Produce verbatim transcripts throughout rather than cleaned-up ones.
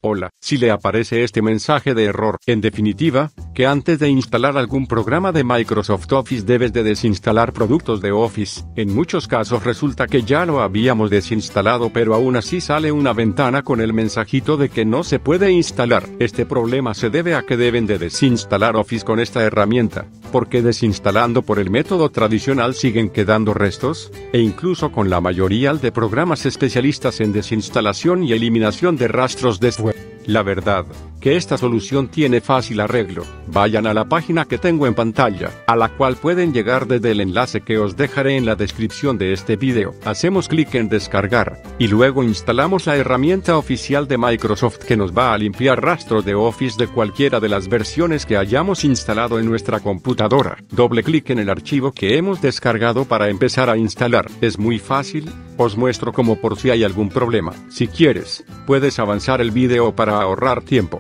Hola, si le aparece este mensaje de error, en definitiva, que antes de instalar algún programa de Microsoft Office debes de desinstalar productos de Office. En muchos casos resulta que ya lo habíamos desinstalado, pero aún así sale una ventana con el mensajito de que no se puede instalar. Este problema se debe a que deben de desinstalar Office con esta herramienta, porque desinstalando por el método tradicional siguen quedando restos, e incluso con la mayoría de programas especialistas en desinstalación y eliminación de rastros de software. La verdad, que esta solución tiene fácil arreglo. Vayan a la página que tengo en pantalla, a la cual pueden llegar desde el enlace que os dejaré en la descripción de este video. Hacemos clic en descargar, y luego instalamos la herramienta oficial de Microsoft que nos va a limpiar rastros de Office de cualquiera de las versiones que hayamos instalado en nuestra computadora. Doble clic en el archivo que hemos descargado para empezar a instalar. Es muy fácil, os muestro como por si hay algún problema. Si quieres, puedes avanzar el video para ahorrar tiempo.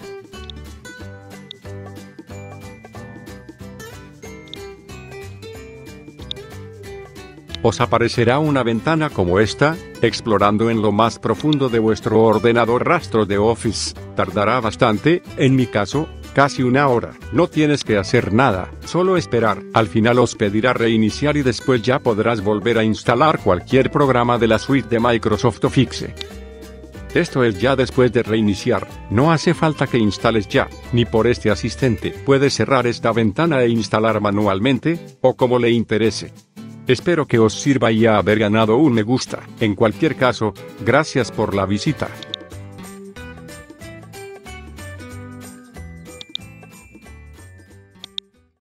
Os aparecerá una ventana como esta, explorando en lo más profundo de vuestro ordenador rastros de Office. Tardará bastante, en mi caso, casi una hora. No tienes que hacer nada, solo esperar. Al final os pedirá reiniciar y después ya podrás volver a instalar cualquier programa de la suite de Microsoft Office. Esto es ya después de reiniciar, no hace falta que instales ya, ni por este asistente. Puedes cerrar esta ventana e instalar manualmente, o como le interese. Espero que os sirva y a haber ganado un me gusta. En cualquier caso, gracias por la visita.